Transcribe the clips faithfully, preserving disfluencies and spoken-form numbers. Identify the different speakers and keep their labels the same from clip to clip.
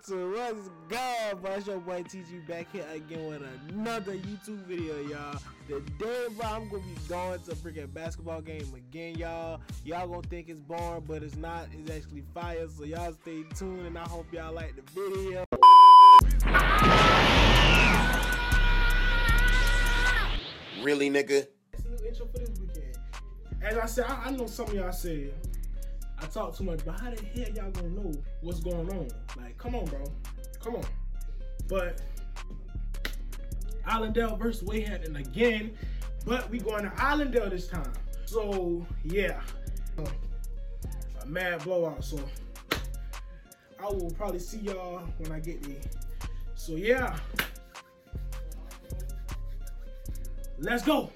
Speaker 1: YouTube, what's good, bro? It's your boy T G back here again with another YouTube video, y'all. Today, bro, I'm gonna be going to a freaking basketball game again, y'all. Y'all gonna think it's boring, but it's not. It's actually fire, so y'all stay tuned, and I hope y'all like the video.
Speaker 2: Really, nigga?
Speaker 1: It's a new intro for this weekend. As I said, I, I know some of y'all say I talk too much, but how the hell y'all gonna know what's going on? Like, come on, bro. Come on. But Allendale versus Wayhampton again, but we going to Allendale this time. So, yeah. A mad blowout, so I will probably see y'all when I get there. So, yeah. Let's go.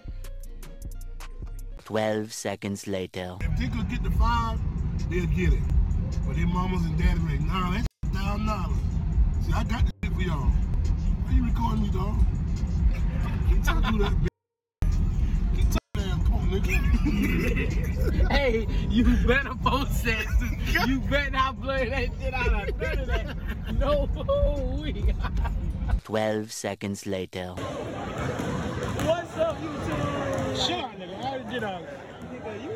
Speaker 3: Twelve seconds later.
Speaker 4: If they could get the five, they'll get it. But their mamas and daddies like, nah, that's down dollars. See, I got this shit for y'all. Why you recording me, dog? Keep talking to that bitch. Keep talking down, come on, nigga.
Speaker 1: Hey, you better post that. You better not blur that shit out of none of that. No way.
Speaker 3: Twelve seconds later.
Speaker 1: What's up, YouTube? Shut up, nigga. I already did all that. Nigga, you.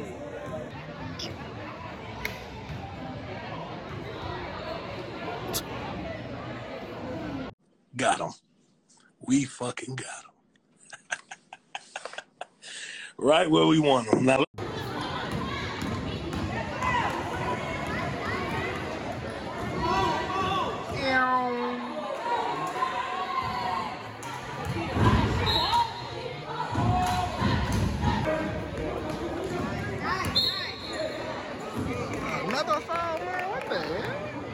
Speaker 4: Got him. We fucking got him. Right where we want him. Now,
Speaker 1: Another foul, man. What the hell?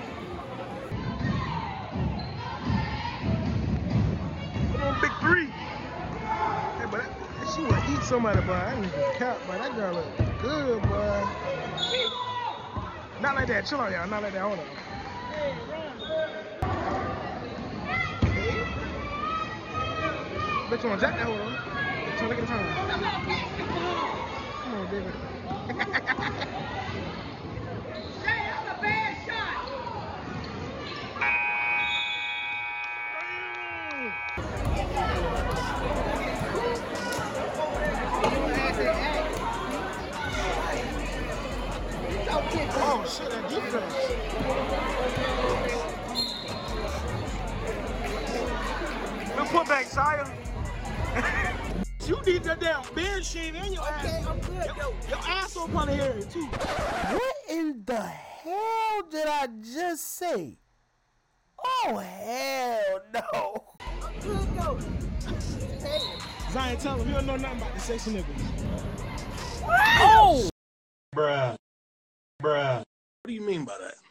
Speaker 1: Come on, big three. Hey, but that, she would eat somebody, boy. I ain't even count, but that girl look good, boy. Not like that. Chill out, y'all. Not like that. Hold on. Bitch, you want to jack that one? Bitch, look at the time. Come on, baby. Oh shit, that defense. We'll put back, Sire. You need that damn beard shave in your okay, ass. I'm good. Your, your ass up on here too. What in the hell did I just say? Oh hell no. I'm good, Zion, tell him you don't know nothing about the sexy niggas. Oh!
Speaker 4: bruh. Bruh. What do you mean by that?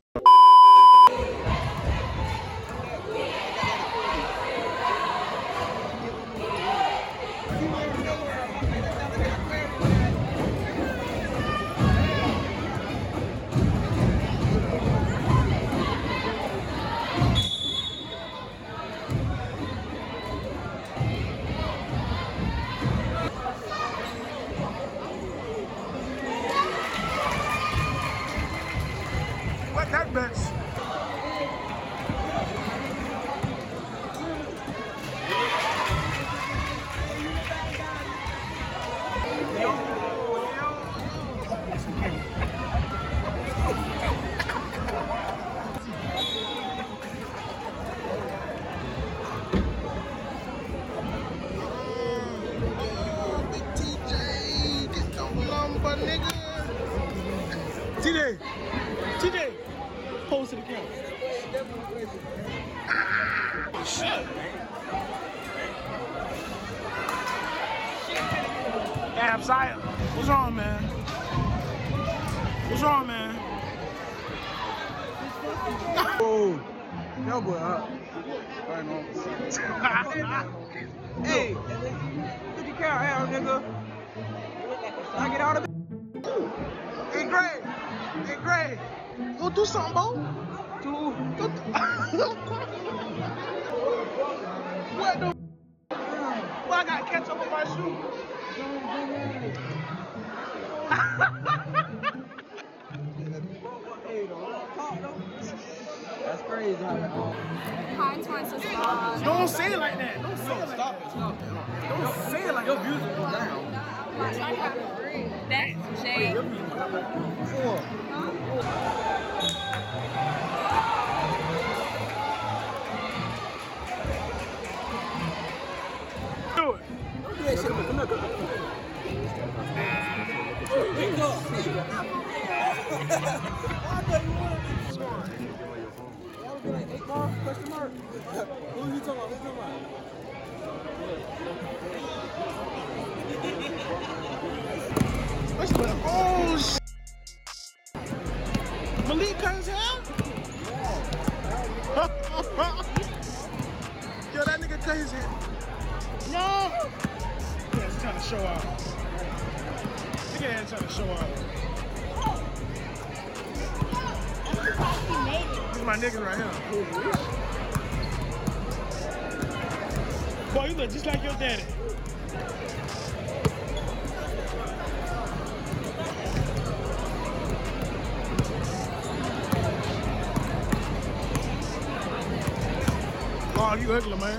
Speaker 1: What that bitch? T J, T J, pose to the camera. Shit. Damn, Sire. What's wrong, man? What's wrong, man? Oh, that boy up.
Speaker 5: Hey, fifty count out, nigga. I get out of it.
Speaker 1: Hey, Gray. Hey, Gray. Go do something, bro. Do. Go do. What the? Well, I got ketchup on my shoe.
Speaker 5: That's crazy. crazy how that all.
Speaker 6: Hi, Twins is gone.
Speaker 1: Don't say it like that. Don't say it like
Speaker 5: Stop
Speaker 1: that.
Speaker 5: it, stop it.
Speaker 1: Don't say it like
Speaker 5: Your
Speaker 1: that.
Speaker 5: music is down.
Speaker 6: That's Jay.
Speaker 5: Four.
Speaker 1: Do it.
Speaker 5: Don't do that shit. Come here, come here. Pick up. Like eight ball, question mark. Who you talking about? Who you talking about?
Speaker 1: What's the oh sh Malik cut his hair? Yo, that nigga cut his hair. No! Yeah, he's trying to show off. Look at him trying to show off. These are my niggas right here. Boy, you look just like your daddy. Oh, you ugly, man.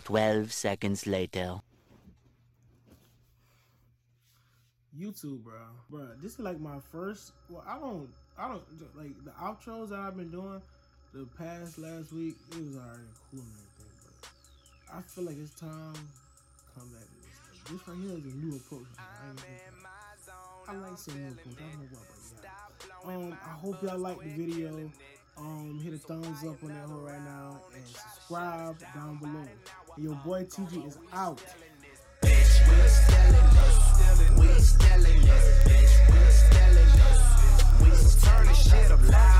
Speaker 3: Twelve seconds later.
Speaker 1: YouTube, bro. Bro, this is like my first, well, I don't, I don't, like, the outros that I've been doing the past last week, it was already cool and everything, but I feel like it's time to come back to this. This right here is a new approach. I, ain't I like some new approach. I don't know what, but yeah. Um, I hope y'all like the video. Um, hit a thumbs up on that hole right now and subscribe down below. And your boy T G is out.
Speaker 7: Bitch, we selling this. We selling this. Bitch, we selling this. We turn the shit up loud.